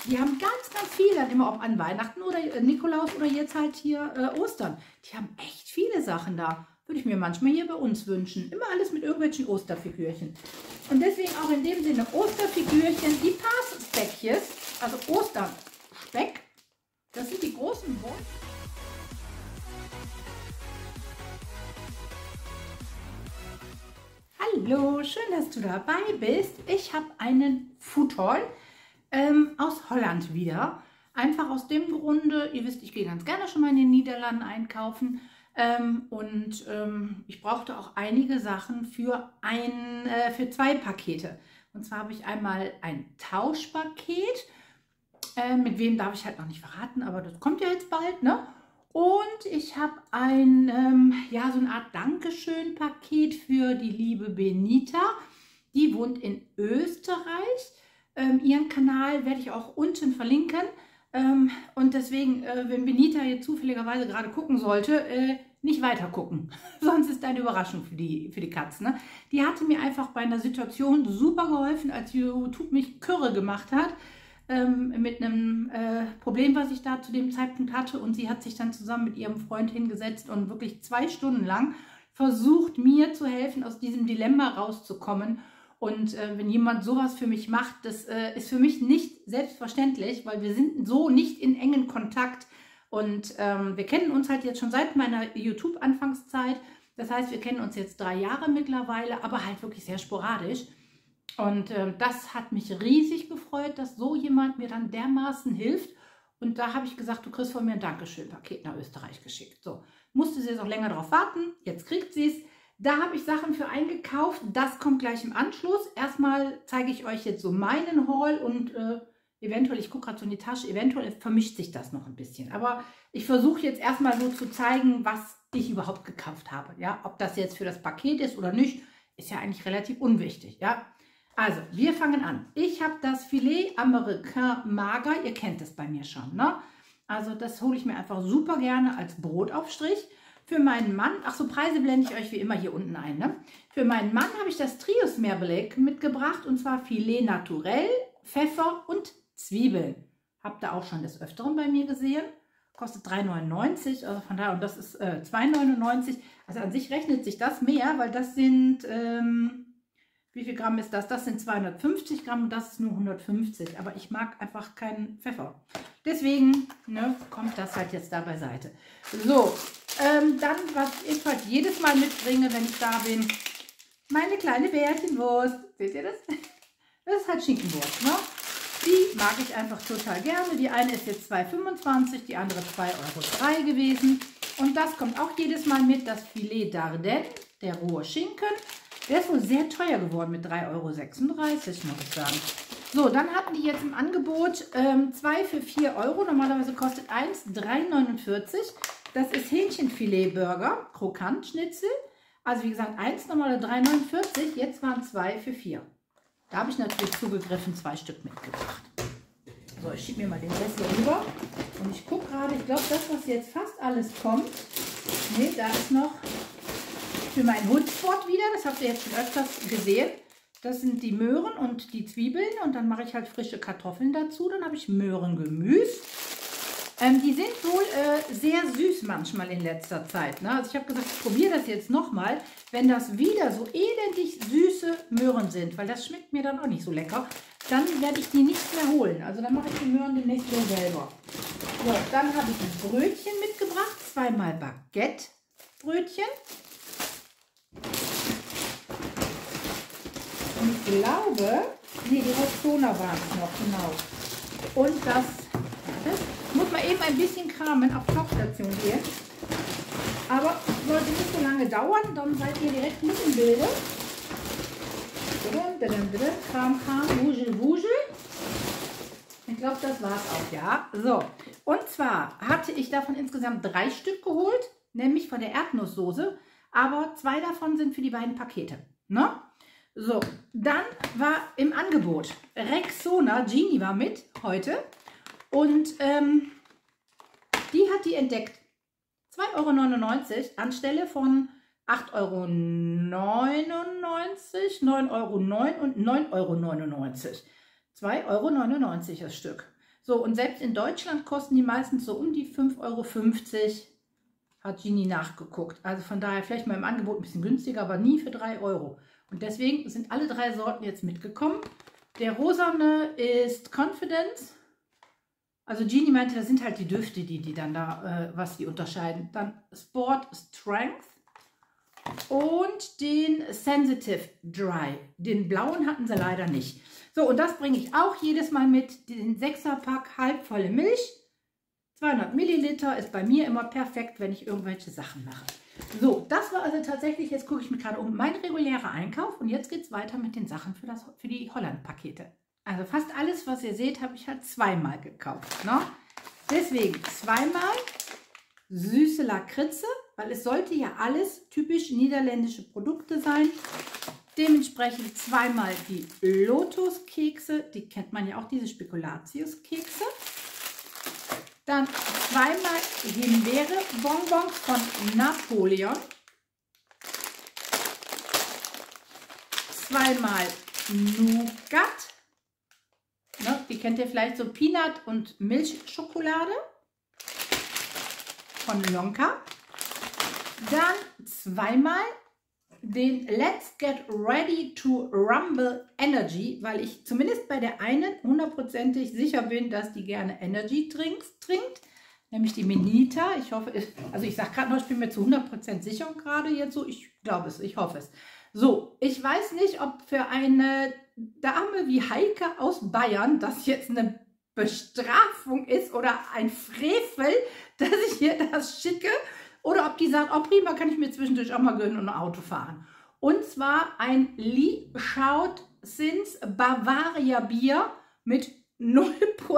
Die haben ganz, ganz viel dann immer, ob an Weihnachten oder Nikolaus oder jetzt halt hier Ostern. Die haben echt viele Sachen da. Würde ich mir manchmal hier bei uns wünschen. Immer alles mit irgendwelchen Osterfigürchen. Und deswegen auch in dem Sinne Osterfigürchen, die Parspäckjes, also Osterspeck. Das sind die großen Bollen. Hallo, schön, dass du dabei bist. Ich habe einen Food Haul aus Holland wieder. Einfach aus dem Grunde, ihr wisst, ich gehe ganz gerne schon mal in den Niederlanden einkaufen. Ich brauchte auch einige Sachen für zwei Pakete. Und zwar habe ich einmal ein Tauschpaket. Mit wem darf ich halt noch nicht verraten, aber das kommt ja jetzt bald, ne? Und ich habe ja, so eine Art Dankeschön-Paket für die liebe Benita. Die wohnt in Österreich. Ihren Kanal werde ich auch unten verlinken. Und deswegen, wenn Benita jetzt zufälligerweise gerade gucken sollte, nicht weiter gucken. Sonst ist eine Überraschung für die Katze. Ne? Die hatte mir einfach bei einer Situation super geholfen, als YouTube mich kirre gemacht hat. Mit einem Problem, was ich da zu dem Zeitpunkt hatte. Und sie hat sich dann zusammen mit ihrem Freund hingesetzt und wirklich 2 Stunden lang versucht, mir zu helfen, aus diesem Dilemma rauszukommen. Und wenn jemand sowas für mich macht, das ist für mich nicht selbstverständlich, weil wir sind so nicht in engen Kontakt. Und wir kennen uns halt jetzt schon seit meiner YouTube-Anfangszeit. Das heißt, wir kennen uns jetzt 3 Jahre mittlerweile, aber halt wirklich sehr sporadisch. Und das hat mich riesig gefreut, dass so jemand mir dann dermaßen hilft. Und da habe ich gesagt, du kriegst von mir ein Dankeschön-Paket nach Österreich geschickt. So, musste sie jetzt auch länger darauf warten. Jetzt kriegt sie es. Da habe ich Sachen für eingekauft. Das kommt gleich im Anschluss. Erstmal zeige ich euch jetzt so meinen Haul und eventuell, ich gucke gerade so in die Tasche, eventuell vermischt sich das noch ein bisschen. Aber ich versuche jetzt erstmal so zu zeigen, was ich überhaupt gekauft habe. Ja, ob das jetzt für das Paket ist oder nicht, ist ja eigentlich relativ unwichtig. Ja. Also, wir fangen an. Ich habe das Filet Américain Mager, ihr kennt das bei mir schon, ne? Also das hole ich mir einfach super gerne als Brotaufstrich. Für meinen Mann, ach so, Preise blende ich euch wie immer hier unten ein, ne? Für meinen Mann habe ich das Trios Meerbeleg mitgebracht und zwar Filet Naturel, Pfeffer und Zwiebeln. Habt ihr auch schon des Öfteren bei mir gesehen. Kostet 3,99, also von daher, und das ist 2,99. Also an sich rechnet sich das mehr, weil das sind... wie viel Gramm ist das? Das sind 250 Gramm und das ist nur 150. Aber ich mag einfach keinen Pfeffer. Deswegen kommt das halt jetzt da beiseite. So, dann, was ich halt jedes Mal mitbringe, wenn ich da bin, meine kleine Bärchenwurst. Seht ihr das? Das ist halt Schinkenwurst, ne? Die mag ich einfach total gerne. Die eine ist jetzt 2,25, die andere 2,03 € gewesen. Und das kommt auch jedes Mal mit, das Filet d'Ardennes, der rohe Schinken. Der ist wohl sehr teuer geworden mit 3,36 € muss ich sagen. So, dann hatten die jetzt im Angebot 2 für 4 €. Normalerweise kostet 1 3,49 €. Das ist Hähnchenfilet-Burger, Krokant-Schnitzel. Also wie gesagt, 1 normale 3,49 €. Jetzt waren 2 für 4. Da habe ich natürlich zugegriffen, 2 Stück mitgebracht. So, ich schiebe mir mal den Rest hier rüber. Und ich gucke gerade, ich glaube, das, was jetzt fast alles kommt. Ne, da ist noch... Für meinen Hutspot wieder, das habt ihr jetzt schon öfters gesehen. Das sind die Möhren und die Zwiebeln und dann mache ich halt frische Kartoffeln dazu. Dann habe ich Möhrengemüse. Die sind wohl sehr süß manchmal in letzter Zeit. Ne? Also ich habe gesagt, ich probiere das jetzt nochmal, wenn das wieder so elendig süße Möhren sind, weil das schmeckt mir dann auch nicht so lecker. Dann werde ich die nicht mehr holen. Also dann mache ich die Möhren demnächst so selber. So, dann habe ich ein Brötchen mitgebracht, 2-mal Baguette-Brötchen. Und ich glaube, nee, die Rexona waren es noch, genau. Und das muss man eben ein bisschen kramen, auf Tauchstation gehen. Aber sollte nicht so lange dauern, dann seid ihr direkt mit im Bilde. Kram, Wugel, Wugel. Ich glaube, das war es auch, ja. So, und zwar hatte ich davon insgesamt 3 Stück geholt, nämlich von der Erdnusssoße. Aber 2 davon sind für die beiden Pakete. Ne? So, dann war im Angebot Rexona, Genie war mit heute. Und die hat die entdeckt. 2,99 € anstelle von 8,99 €, 9,09 € und 9,99 €. 2,99 € das Stück. So, und selbst in Deutschland kosten die meistens so um die 5,50 €. Hat Genie nachgeguckt. Also von daher vielleicht mal im Angebot ein bisschen günstiger, aber nie für 3 €. Und deswegen sind alle 3 Sorten jetzt mitgekommen. Der rosane ist Confidence. Also Genie meinte, das sind halt die Düfte, die dann da, was die unterscheiden. Dann Sport Strength und den Sensitive Dry. Den blauen hatten sie leider nicht. So, und das bringe ich auch jedes Mal mit. Den 6er-Pack halbvolle Milch. 200 Milliliter ist bei mir immer perfekt, wenn ich irgendwelche Sachen mache. So, das war also tatsächlich, jetzt gucke ich mir gerade um, mein regulärer Einkauf. Und jetzt geht es weiter mit den Sachen für die Holland-Pakete. Also fast alles, was ihr seht, habe ich halt zweimal gekauft. Ne? Deswegen zweimal süße Lakritze, weil es sollte ja alles typisch niederländische Produkte sein. Dementsprechend zweimal die Lotus-Kekse, die kennt man ja auch, diese Spekulatius-Kekse. Dann zweimal Himbeere-Bonbons von Napoleon. Zweimal Nougat. Ne, die kennt ihr vielleicht, so Peanut- und Milchschokolade von Lonka. Dann zweimal den Let's Get Ready to Rumble Energy, weil ich zumindest bei der einen hundertprozentig sicher bin, dass die gerne Energy trinkt, nämlich die Menita. Ich hoffe, also ich sage gerade noch, ich bin mir zu 100% sicher gerade jetzt so, ich glaube es, ich hoffe es. So, ich weiß nicht, ob für eine Dame wie Heike aus Bayern das jetzt eine Bestrafung ist oder ein Frevel, dass ich ihr das schicke. Oder ob die sagt, oh prima, kann ich mir zwischendurch auch mal gönnen und ein Auto fahren. Und zwar ein Lee Schaut Sins Bavaria Bier mit 0%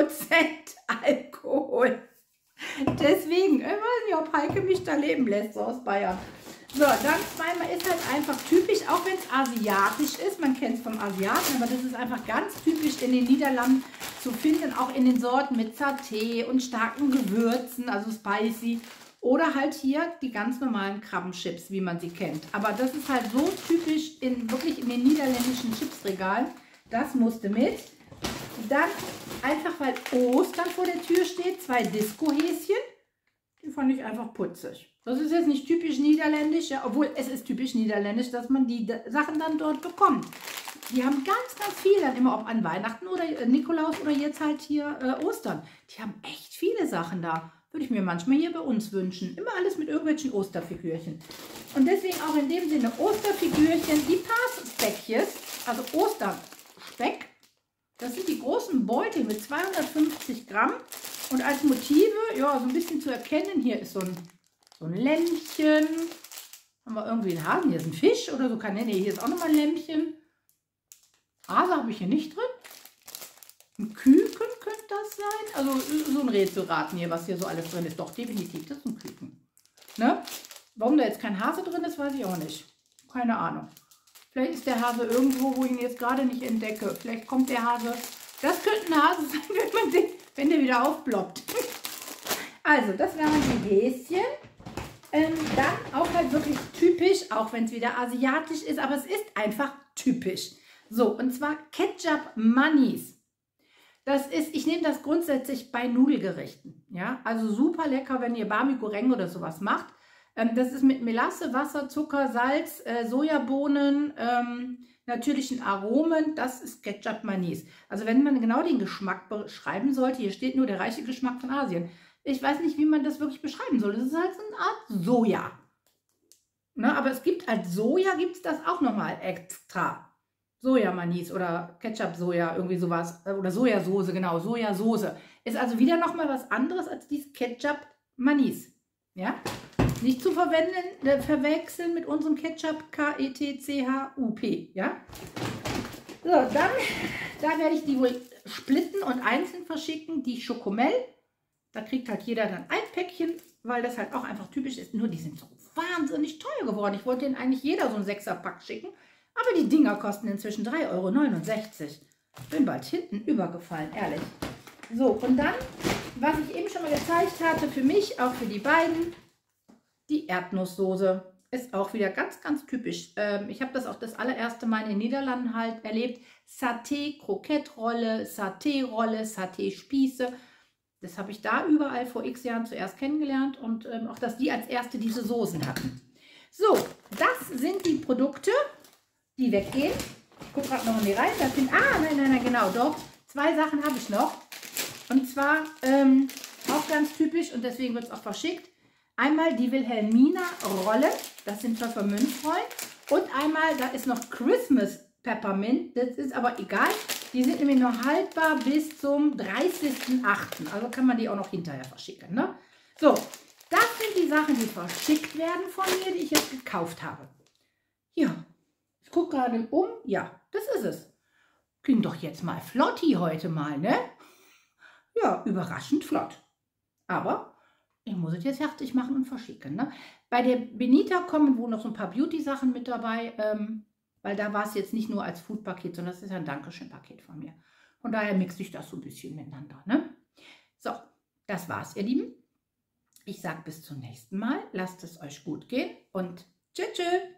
Alkohol. Deswegen, ich weiß nicht, ob Heike mich da leben lässt, so aus Bayern. So, dann zweimal ist halt einfach typisch, auch wenn es asiatisch ist, man kennt es vom Asiaten, aber das ist einfach ganz typisch in den Niederlanden zu finden, auch in den Sorten mit Saté und starken Gewürzen, also spicy. Oder halt hier die ganz normalen Krabbenchips, wie man sie kennt. Aber das ist halt so typisch wirklich in den niederländischen Chipsregalen. Das musste mit. Dann einfach, weil Ostern vor der Tür steht, 2 Disco-Häschen. Die fand ich einfach putzig. Das ist jetzt nicht typisch niederländisch, ja, obwohl es ist typisch niederländisch, dass man die Sachen dann dort bekommt. Die haben ganz, ganz viel dann immer, ob an Weihnachten oder Nikolaus oder jetzt halt hier Ostern. Die haben echt viele Sachen da. Würde ich mir manchmal hier bei uns wünschen. Immer alles mit irgendwelchen Osterfigürchen. Und deswegen auch in dem Sinne Osterfigürchen, die Pass-Speckjes, also Osterspeck. Das sind die großen Beutel mit 250 Gramm. Und als Motive, ja, so ein bisschen zu erkennen, hier ist so ein Lämmchen. Haben wir irgendwie einen Hasen? Hier ist ein Fisch oder so. Nee, hier ist auch nochmal ein Lämmchen. Hase habe ich hier nicht drin. Ein Küken könnte das sein. Also so ein Rätselraten hier, was hier so alles drin ist. Doch, definitiv, das ist ein Küken. Ne? Warum da jetzt kein Hase drin ist, weiß ich auch nicht. Keine Ahnung. Vielleicht ist der Hase irgendwo, wo ich ihn jetzt gerade nicht entdecke. Vielleicht kommt der Hase. Das könnte ein Hase sein, wenn der wieder aufploppt. Also, das wären die Häschen. Dann auch halt wirklich typisch, auch wenn es wieder asiatisch ist, aber es ist einfach typisch. So, und zwar Ketchup Manis. Das ist, ich nehme das grundsätzlich bei Nudelgerichten. Ja, also super lecker, wenn ihr Bami Goreng oder sowas macht. Das ist mit Melasse, Wasser, Zucker, Salz, Sojabohnen, natürlichen Aromen. Das ist Ketchup Manis. Also wenn man genau den Geschmack beschreiben sollte, hier steht nur der reiche Geschmack von Asien. Ich weiß nicht, wie man das wirklich beschreiben soll. Das ist halt so eine Art Soja. Ne, aber es gibt als Soja, gibt es das auch nochmal extra. Sojamanis oder Ketchup-Soja, irgendwie sowas. Oder Sojasauce, genau, Sojasauce. Ist also wieder nochmal was anderes als dieses Ketchup-Manis. Ja? Nicht zu verwechseln mit unserem Ketchup, K-E-T-C-H-U-P. Ja? So, dann, da werde ich die wohl splitten und einzeln verschicken. Die Schokomel, da kriegt halt jeder dann ein Päckchen, weil das halt auch einfach typisch ist. Nur die sind so wahnsinnig teuer geworden. Ich wollte denen eigentlich jeder so einen 6er-Pack schicken. Aber die Dinger kosten inzwischen 3,69 €. Bin bald hinten übergefallen, ehrlich. So, und dann, was ich eben schon mal gezeigt hatte, für mich, auch für die beiden, die Erdnusssoße. Ist auch wieder ganz, ganz typisch. Ich habe das auch das allererste Mal in den Niederlanden halt erlebt. Saté-Krokettrolle, Saté-Rolle, Saté-Spieße. Das habe ich da überall vor x Jahren zuerst kennengelernt und auch, dass die als erste diese Soßen hatten. So, das sind die Produkte, die weggehen. Ich gucke gerade noch in die rein. Das sind, nein, genau, doch. 2 Sachen habe ich noch. Und zwar auch ganz typisch und deswegen wird es auch verschickt. Einmal die Wilhelmina Rolle, das sind Pfefferminzrollen. Und einmal, da ist noch Christmas Peppermint, das ist aber egal. Die sind nämlich noch haltbar bis zum 30.08. Also kann man die auch noch hinterher verschicken. Ne? So, das sind die Sachen, die verschickt werden von mir, die ich jetzt gekauft habe. Ja, ich gucke gerade um. Ja, das ist es. Ging doch jetzt mal flotti heute mal, ne? Ja, überraschend flott. Aber ich muss es jetzt fertig machen und verschicken. Ne? Bei der Benita kommen wohl noch so ein paar Beauty-Sachen mit dabei, weil da war es jetzt nicht nur als Food-Paket, sondern das ist ein Dankeschön-Paket von mir. Von daher mixe ich das so ein bisschen miteinander. Ne? So, das war's, ihr Lieben. Ich sage bis zum nächsten Mal. Lasst es euch gut gehen und tschüss, tschüss.